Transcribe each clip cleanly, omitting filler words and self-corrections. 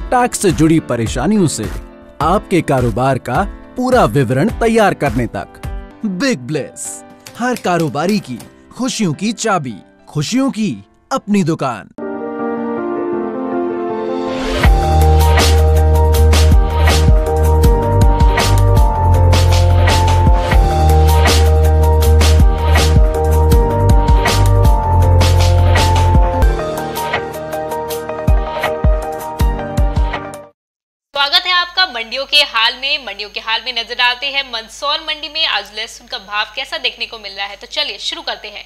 Tax से जुड़ी परेशानियों से आपके कारोबार का पूरा विवरण तैयार करने तक। बिग ब्लेस, हर कारोबारी की खुशियों की चाबी, खुशियों की अपनी दुकान। स्वागत है आपका मंडियों के हाल में। मंडियों के हाल में नजर डालते हैं मंदसौर मंडी में आज लहसुन का भाव कैसा देखने को मिल रहा है। तो चलिए शुरू करते हैं।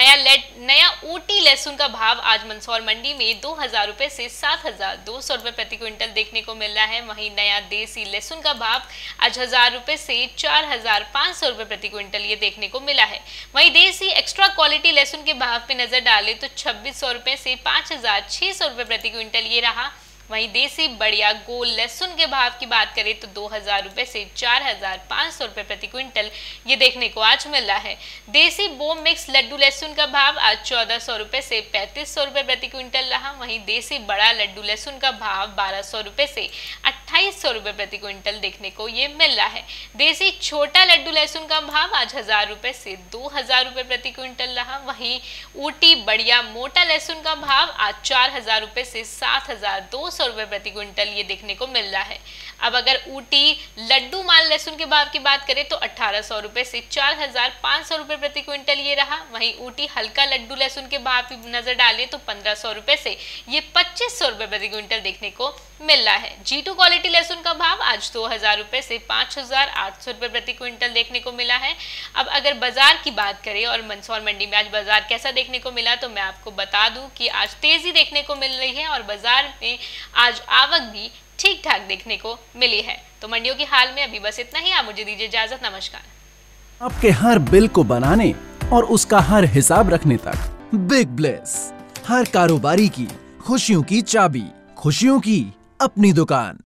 नया ऊटी लहसुन का भाव आज मंदसौर मंडी में 2000 रुपए से 7200 रुपए प्रति क्विंटल देखने को मिल रहा है। वहीं नया देसी लहसुन का भाव आज 1000 रुपए से 4500 रुपए प्रति क्विंटल ये देखने को मिला है। वहीं देसी एक्स्ट्रा क्वालिटी लहसुन के भाव पे नजर डाले तो 2600 रुपए से 5600 रुपए प्रति क्विंटल ये रहा। वहीं देसी बढ़िया गोल लहसुन के भाव की बात करें तो 2000 रुपए से 4500 रुपए प्रति क्विंटल ये देखने को आज मिल रहा है। देसी बोम मिक्स लड्डू लहसुन का भाव आज 1400 रुपए से 3500 रुपए प्रति क्विंटल रहा। वहीं देसी बड़ा लड्डू लहसुन का भाव 1200 रुपए से 2800 रुपए प्रति क्विंटल देखने को ये मिल रहा है। देसी छोटा लड्डू लहसुन का भाव आज 1000 रुपए से 2000 रुपए प्रति क्विंटल रहा। वहीं ऊटी बढ़िया मोटा लहसुन का भाव आज 4000 रुपए से 7200 रुपए प्रति क्विंटल ये देखने को मिल रहा है। अब अगर ऊटी लड्डू माल लहसुन के भाव की बात करें तो 1800 रुपए से 4500 रुपए प्रति क्विंटल ये रहा। वहीं ऊटी हल्का लड्डू लहसुन के भाव की नजर डालें तो 1500 रुपए से ये 2500 रुपए प्रति क्विंटल देखने को मिल रहा है। G2 क्वालिटी लहसुन का भाव आज 2000 रुपए से 5800 रुपए प्रति क्विंटल देखने को मिला है। अब अगर बाजार की बात करें और मंदसौर मंडी में आज बाजार कैसा देखने को मिला तो मैं आपको बता दूं कि आज तेजी देखने को मिल रही है और बाजार में आज आवक भी ठीक ठाक देखने को मिली है। तो मंडियों के हाल में अभी बस इतना ही। आप मुझे दीजिए इजाजत। नमस्कार। आपके हर बिल को बनाने और उसका हर हिसाब रखने तक बिग ब्लेस, हर कारोबारी की खुशियों की चाबी, खुशियों की अपनी दुकान।